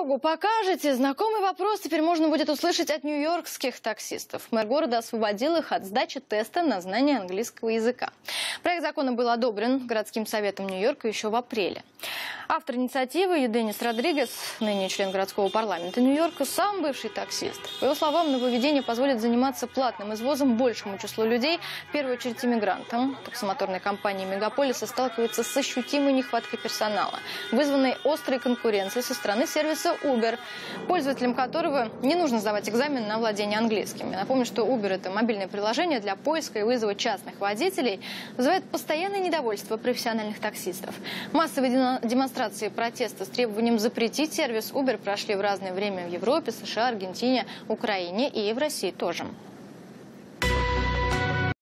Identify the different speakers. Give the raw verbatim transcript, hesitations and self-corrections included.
Speaker 1: Дорогу покажете? Знакомый вопрос теперь можно будет услышать от нью-йоркских таксистов. Мэр города освободил их от сдачи теста на знание английского языка. Проект закона был одобрен городским советом Нью-Йорка еще в апреле. Автор инициативы Деннис Родригес, ныне член городского парламента Нью-Йорка, сам бывший таксист. По его словам, нововведение позволит заниматься платным извозом большему числу людей, в первую очередь иммигрантам. Таксомоторные компании мегаполиса сталкиваются с ощутимой нехваткой персонала, вызванной острой конкуренцией со стороны сервиса Uber, пользователям которого не нужно сдавать экзамен на владение английским. Я напомню, что Uber – это мобильное приложение для поиска и вызова частных водителей, вызывает постоянное недовольство профессиональных таксистов. Массовые демонстрации протеста с требованием запретить сервис Uber прошли в разное время в Европе, США, Аргентине, Украине и в России тоже.